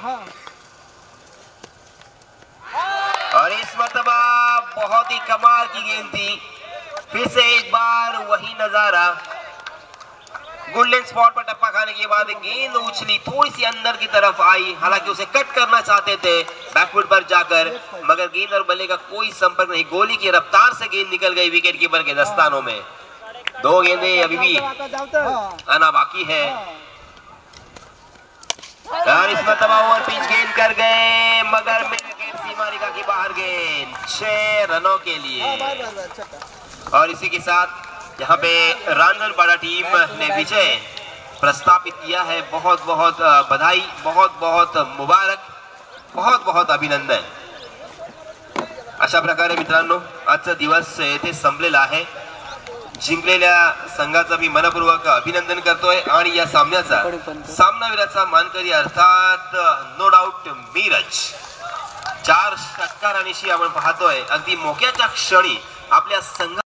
और इस मर्तबा बहुत ही कमाल की गेंद थी। फिर से एक बार वही नजारा, गोल्डन स्पॉट पर टप्पा खाने के बाद गेंद उछली, थोड़ी सी अंदर की तरफ आई, हालांकि उसे कट करना चाहते थे बैकफुट पर जाकर, मगर गेंद और बल्ले का कोई संपर्क नहीं। गोली की रफ्तार से गेंद निकल गई विकेट कीपर के दस्तानों में। दो गेंदें अभी भी आना बाकी है और इस मर्तबा ओवर पिच गेंद कर गए, मगर सीमा रेखा की बाहर गेंद। छह रनों के लिए और इसी के साथ यहाँ पे रांझनपाड़ा टीम ने विजय प्रस्तापित किया है। बहुत बहुत बधाई, बहुत बहुत मुबारक, बहुत बहुत अभिनंदन। अशा प्रकारे मित्रांनो आजचा दिवस येथे संपलेला आहे। जिंकलेल्या संघाचा मी मनपूर्वक अभिनंदन करतोय आणि या सामन्याचा सामनावीराचा मानकरी अर्थात नो डाऊट मीरज चार षटकारांशी आपण पाहतोय अगदी मोक्याच्या क्षणी आपल्या संघ